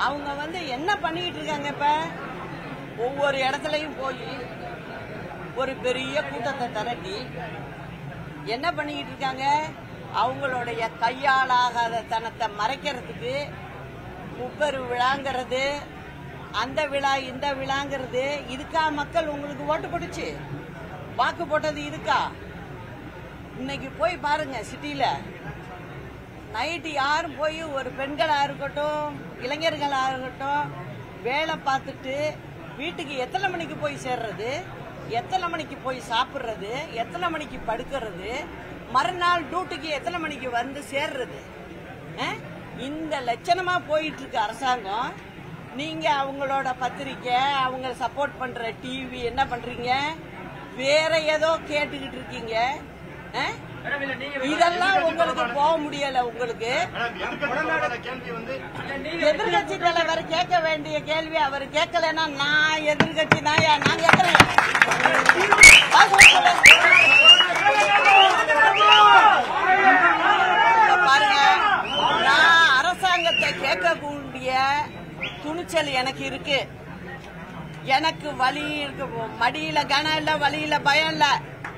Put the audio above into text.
அவங்க என்ன பண்ணிட்டு இருக்காங்க? இப்ப ஒவ்வொரு இடத்துலயும் போய் ஒரு பெரிய கூட்டத்தை திரட்டி என்ன பண்ணிக்கிட்டு இருக்காங்க? அவங்களுடைய கையாளாகாத தனத்தை மறைக்கிறதுக்கு முப்பெரு விழாங்கிறது, அந்த விழா இந்த விழாங்கிறது. இதுக்கா மக்கள் உங்களுக்கு ஓட்டு போட்டுச்சு? வாக்கு போட்டது இதுக்கா? இன்னைக்கு போய் பாருங்க சிட்டியில நைட்டு யாரும் போய் ஒரு பெண்களா இருக்கட்டும் இளைஞர்களா இருக்கட்டும் வேலை பார்த்துட்டு வீட்டுக்கு எத்தனை மணிக்கு போய் சேர்றது, எத்தனை மணிக்கு போய் சாப்பிடுறது, எத்தனை மணிக்கு படுக்கிறது, மறுநாள் டியூட்டிக்கு எத்தனை மணிக்கு வந்து சேர்றது? இந்த லட்சணமா போயிட்டு இருக்கு அரசாங்கம். நீங்க அவங்களோட பத்திரிக்கை, அவங்க சப்போர்ட் பண்ற டிவி என்ன பண்றீங்க? வேற ஏதோ கேட்டுக்கிட்டு இருக்கீங்க. இதெல்லாம் உங்களுக்கு போக முடியல. உங்களுக்கு எதிர்கட்சி தலைவர் கேட்க வேண்டிய கேள்வி அவர் கேட்கலன்னா நான் எதிர்கட்சி நான் கேட்கிறேன். பாருங்க, நான் அரசாங்கத்தை கேட்கக்கூடிய துணிச்சல் எனக்கு இருக்கு. எனக்கு வலி இருக்கு, மடியில கனம் இல்ல, வலியில பயம் இல்ல.